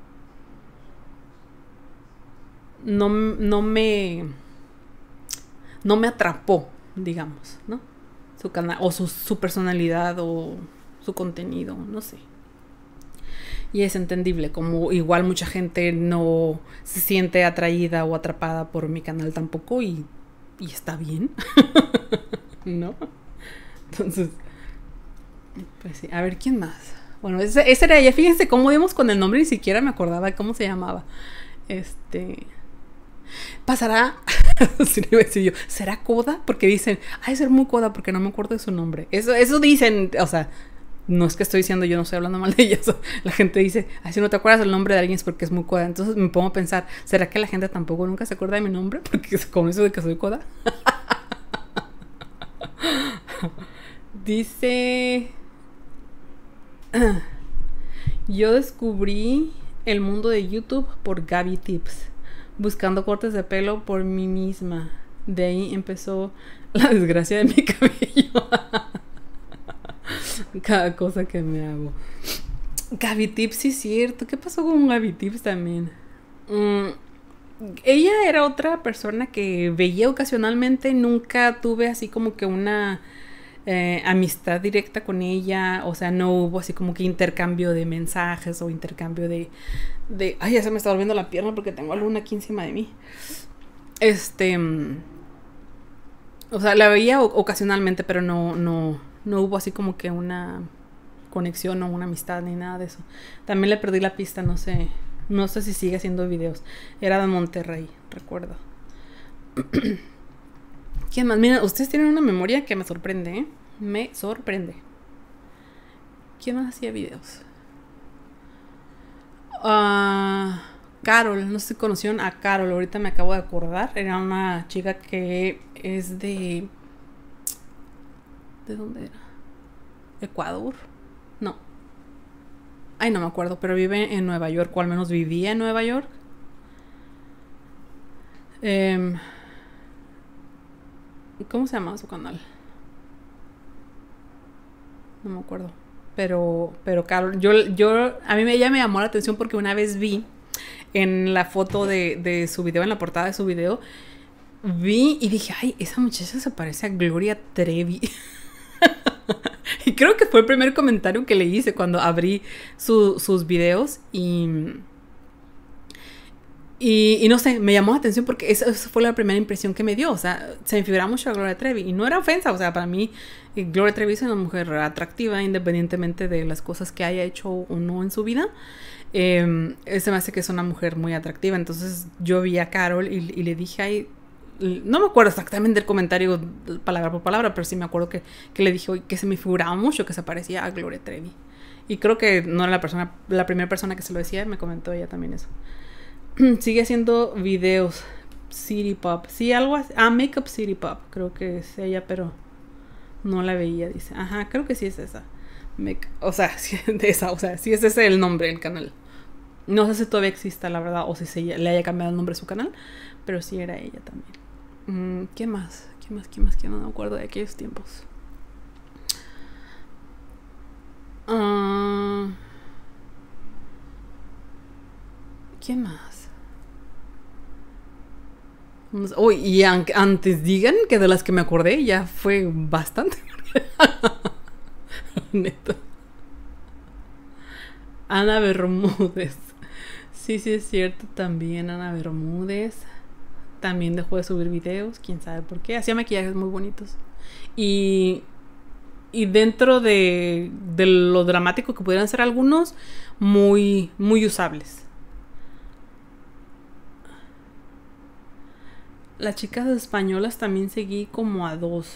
no, no me, no me atrapó, digamos, ¿no? Su canal, o su, su personalidad, o su contenido, no sé. Y es entendible, como igual mucha gente no se siente atraída o atrapada por mi canal tampoco, y, y está bien, ¿no? Entonces, pues sí, a ver, ¿quién más? Bueno, ese, ese era ella. Fíjense cómo dimos con el nombre, ni siquiera me acordaba de cómo se llamaba. Este... Pasará, si no iba a decir yo, ¿será coda? Porque dicen, ay, ser muy coda porque no me acuerdo de su nombre. Eso, eso dicen, o sea, no es que estoy diciendo, yo no estoy hablando mal de ella. La gente dice, ay, si no te acuerdas del nombre de alguien es porque es muy coda. Entonces me pongo a pensar, ¿será que la gente tampoco nunca se acuerda de mi nombre? Porque con eso de que soy coda. Dice, yo descubrí el mundo de YouTube por Gaby Tips, buscando cortes de pelo por mí misma. De ahí empezó la desgracia de mi cabello. Cada cosa que me hago. Gaby Tips, sí es cierto. ¿Qué pasó con Gaby Tips también? Mm, ella era otra persona que veía ocasionalmente. Nunca tuve así como que una eh, amistad directa con ella. O sea, no hubo así como que intercambio de mensajes o intercambio de... de ay, ya se me está volviendo la pierna porque tengo a Luna aquí encima de mí. Este... O sea, la veía ocasionalmente, pero no, no, no hubo así como que una conexión o una amistad ni nada de eso. También le perdí la pista, no sé. No sé si sigue haciendo videos. Era de Monterrey, recuerdo. ¿Quién más? Mira, ustedes tienen una memoria que me sorprende, ¿eh? Me sorprende. ¿Quién más hacía videos? Ah... Uh, Carol, no sé si conocieron a Carol, ahorita me acabo de acordar. Era una chica que es de... ¿De dónde era? ¿Ecuador? No. Ay, no me acuerdo, pero vive en Nueva York, o al menos vivía en Nueva York. Eh, ¿Cómo se llama su canal? No me acuerdo. Pero, pero Carol, yo, yo, a mí ella me llamó la atención porque una vez vi en la foto de, de su video, en la portada de su video, vi y dije, ay, esa muchacha se parece a Gloria Trevi. Y creo que fue el primer comentario que le hice cuando abrí su, sus videos. Y, y, y no sé, me llamó la atención porque esa, esa fue la primera impresión que me dio. O sea, se me figuraba mucho a Gloria Trevi. Y no era ofensa, o sea, para mí Gloria Trevi es una mujer atractiva, independientemente de las cosas que haya hecho o no en su vida. Eh, se me hace que es una mujer muy atractiva. Entonces yo vi a Carol y, y le dije, ay, no me acuerdo exactamente el comentario palabra por palabra, pero sí me acuerdo que, que le dije que se me figuraba mucho que se parecía a Gloria Trevi. Y creo que no era la persona, la primera persona que se lo decía. Me comentó ella también eso. Sigue haciendo videos. City Pop, sí, algo así. Ah, Makeup City Pop, creo que es ella, pero no la veía, dice. Ajá, creo que sí es esa. Make, o sea, sí, de esa, o sea, sí es ese el nombre del canal. No sé si todavía exista, la verdad, o si se, le haya cambiado el nombre a su canal, pero sí era ella también. Mm, ¿Qué más? ¿Qué más? ¿Qué más? Que no me acuerdo de aquellos tiempos. Uh, ¿Quién más? Oh, y an antes digan que de las que me acordé ya fue bastante. Neta. Ana Bermúdez. Sí, sí es cierto, también Ana Bermúdez. También dejó de subir videos, quién sabe por qué. Hacía maquillajes muy bonitos. Y, y dentro de, de lo dramático que pudieran ser algunos, muy, muy usables. Las chicas españolas también seguí como a dos.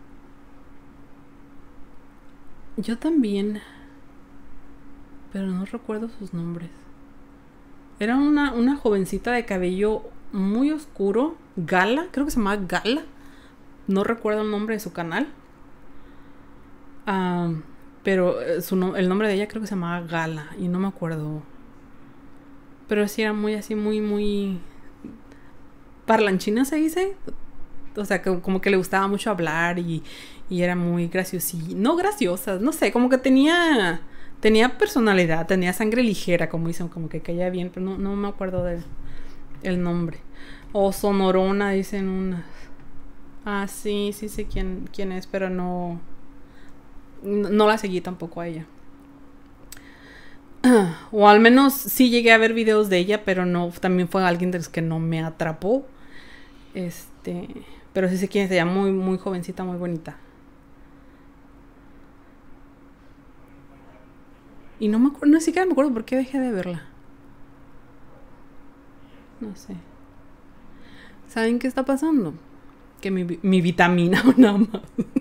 Yo también, pero no recuerdo sus nombres. Era una, una jovencita de cabello muy oscuro, Gala, creo que se llamaba Gala. No recuerdo el nombre de su canal. Um, Pero eh, su no el nombre de ella creo que se llamaba Gala. Y no me acuerdo. Pero sí era muy así, muy, muy... parlanchina se dice. O sea, que, como que le gustaba mucho hablar y, y era muy graciosa. No graciosa, no sé, como que tenía... Tenía personalidad, tenía sangre ligera, como dicen, como que caía bien, pero no, no me acuerdo del el nombre. O Sonorona, dicen unas. Ah, sí, sí sé quién, quién es, pero no, no, no la seguí tampoco a ella. O al menos sí llegué a ver videos de ella, pero no, también fue alguien de los que no me atrapó. Este, pero sí sé quién es ella, muy, muy jovencita, muy bonita. Y no me acuerdo, no siquiera me acuerdo por qué dejé de verla. No sé. ¿Saben qué está pasando? Que mi, mi vitamina, nada más.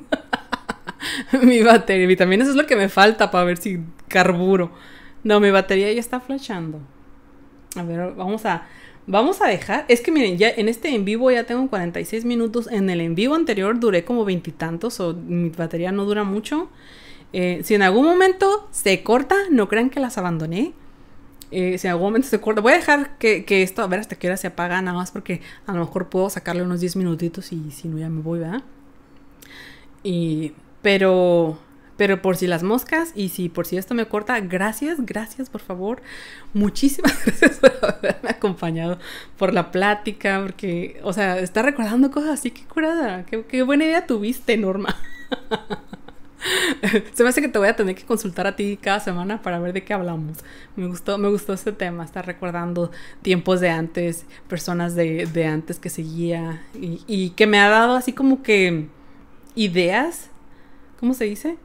Mi batería, vitaminas es lo que me falta para ver si carburo. No, mi batería ya está flashando. A ver, vamos a... Vamos a dejar... Es que miren, ya en este en vivo ya tengo cuarenta y seis minutos. En el en vivo anterior duré como veintitantos. O mi batería no dura mucho. Eh, si en algún momento se corta, no crean que las abandoné. Eh, si en algún momento se corta, voy a dejar que, que esto, a ver hasta qué hora se apaga, nada más porque a lo mejor puedo sacarle unos diez minutitos y si no ya me voy, ¿verdad? Y, pero, pero por si las moscas y si por si esto me corta, gracias, gracias por favor. Muchísimas gracias por haberme acompañado, por la plática, porque, o sea, está recordando cosas así, qué curada, qué, qué buena idea tuviste, Norma. Se me hace que te voy a tener que consultar a ti cada semana para ver de qué hablamos. Me gustó, me gustó este tema, estar recordando tiempos de antes, personas de, de antes que seguía y, y que me ha dado así como que ideas, ¿cómo se dice?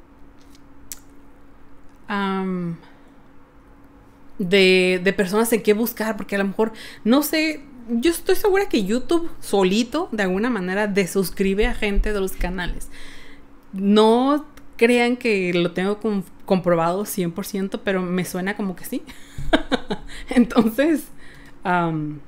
Um, de, de personas en qué buscar, porque a lo mejor, no sé, yo estoy segura que YouTube solito, de alguna manera, desuscribe a gente de los canales. No crean que lo tengo com comprobado cien por ciento, pero me suena como que sí. Entonces, um,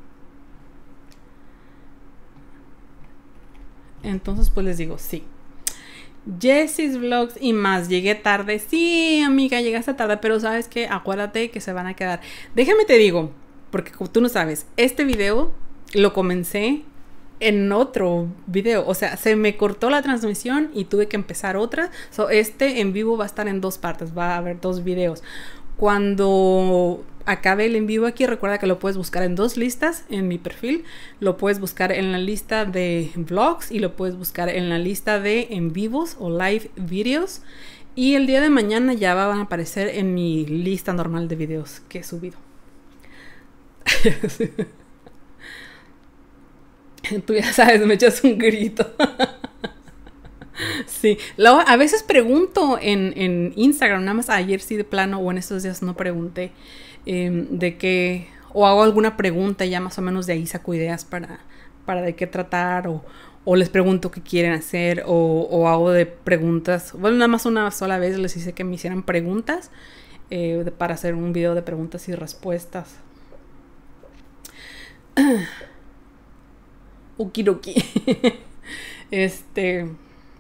entonces pues les digo, sí. Jessie's Vlogs y más. Llegué tarde. Sí, amiga, llegaste tarde, pero ¿sabes qué? Acuérdate que se van a quedar. Déjame te digo, porque como tú no sabes, este video lo comencé en otro video, o sea, se me cortó la transmisión y tuve que empezar otra. So, este en vivo va a estar en dos partes, va a haber dos videos. Cuando acabe el en vivo aquí, recuerda que lo puedes buscar en dos listas en mi perfil. Lo puedes buscar en la lista de vlogs y lo puedes buscar en la lista de en vivos o live videos. Y el día de mañana ya van a aparecer en mi lista normal de videos que he subido. Tú ya sabes, me echas un grito. Sí, luego, a veces pregunto en, en Instagram, nada más ayer sí de plano, o en estos días no pregunté, eh, de qué, o hago alguna pregunta y ya más o menos de ahí saco ideas para, para de qué tratar, o, o les pregunto qué quieren hacer, o, o hago de preguntas. Bueno, nada más una sola vez les hice que me hicieran preguntas, eh, de, para hacer un video de preguntas y respuestas. Okidoki. Este...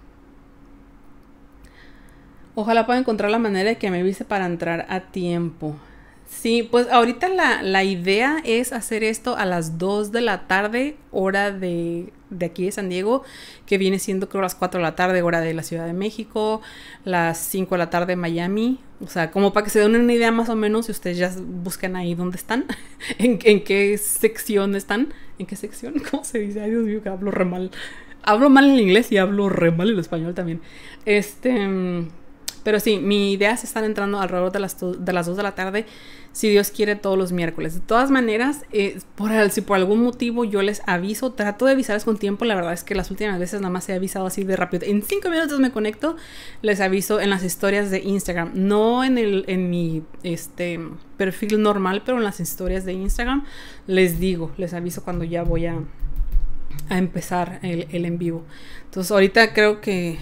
Ojalá pueda encontrar la manera de que me avise para entrar a tiempo. Sí, pues ahorita la, la idea es hacer esto a las dos de la tarde, hora de, de aquí de San Diego, que viene siendo creo las cuatro de la tarde, hora de la Ciudad de México, las cinco de la tarde Miami. O sea, como para que se den una idea más o menos y ustedes ya busquen ahí dónde están, en, en qué sección están, en qué sección, ¿cómo se dice? Ay, Dios mío, que hablo re mal. Hablo mal en inglés y hablo re mal en español también. Este... Pero sí, mi idea es estar entrando alrededor de las, de las dos de la tarde, si Dios quiere, todos los miércoles. De todas maneras, eh, por el, si por algún motivo yo les aviso, trato de avisarles con tiempo. La verdad es que las últimas veces nada más he avisado así de rápido. En cinco minutos me conecto, les aviso en las historias de Instagram. No en, el, en mi este, perfil normal, pero en las historias de Instagram les digo, les aviso cuando ya voy a, a empezar el, el en vivo. Entonces ahorita creo que...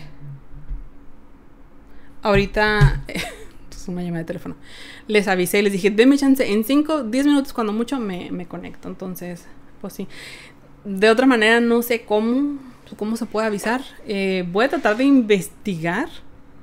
Ahorita, es una llamada de teléfono, les avisé y les dije, denme chance, en cinco, diez minutos cuando mucho me, me conecto. Entonces, pues sí. De otra manera no sé cómo, cómo se puede avisar. Eh, voy a tratar de investigar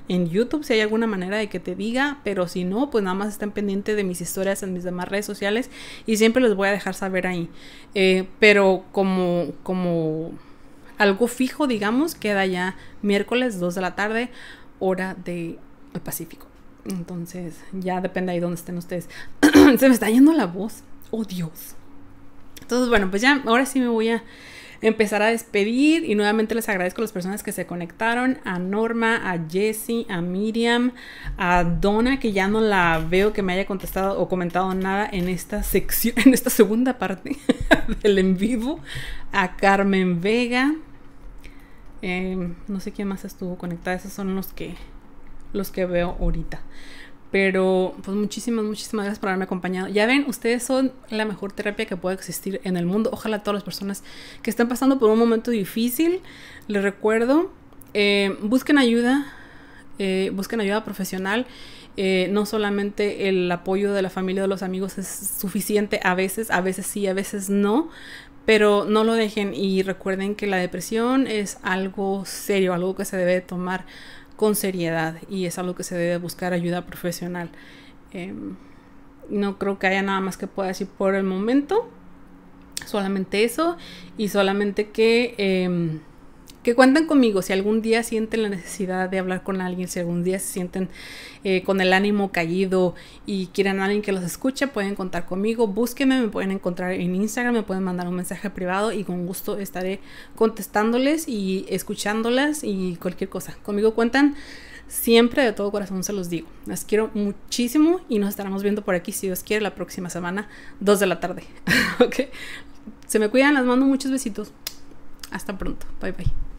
en YouTube si hay alguna manera de que te diga, pero si no, pues nada más estén pendientes de mis historias en mis demás redes sociales y siempre les voy a dejar saber ahí. Eh, pero como, como algo fijo, digamos, queda ya miércoles dos de la tarde, hora del Pacífico. Entonces ya depende ahí dónde estén ustedes. Se me está yendo la voz. Oh, Dios. Entonces, bueno, pues ya ahora sí me voy a empezar a despedir y nuevamente les agradezco a las personas que se conectaron, a Norma, a Jessie, a Miriam, a Donna, que ya no la veo que me haya contestado o comentado nada en esta sección, en esta segunda parte del en vivo, a Carmen Vega, eh, no sé quién más estuvo conectada, esos son los que los que veo ahorita. Pero pues muchísimas, muchísimas gracias por haberme acompañado. Ya ven, ustedes son la mejor terapia que puede existir en el mundo. Ojalá todas las personas que están pasando por un momento difícil, les recuerdo, eh, busquen ayuda, eh, busquen ayuda profesional. Eh, no solamente el apoyo de la familia o de los amigos es suficiente a veces, a veces sí, a veces no. Pero no lo dejen y recuerden que la depresión es algo serio, algo que se debe tomar con seriedad y es algo que se debe buscar ayuda profesional. Eh, no creo que haya nada más que pueda decir por el momento. Solamente eso y solamente que, eh, que cuenten conmigo. Si algún día sienten la necesidad de hablar con alguien, si algún día se sienten eh, con el ánimo caído y quieren a alguien que los escuche, pueden contar conmigo. Búsquenme, me pueden encontrar en Instagram, me pueden mandar un mensaje privado y con gusto estaré contestándoles y escuchándolas y cualquier cosa. Conmigo cuentan siempre, de todo corazón se los digo. Las quiero muchísimo y nos estaremos viendo por aquí, si Dios quiere, la próxima semana, dos de la tarde. Ok, se me cuidan, les mando muchos besitos. Hasta pronto, bye bye.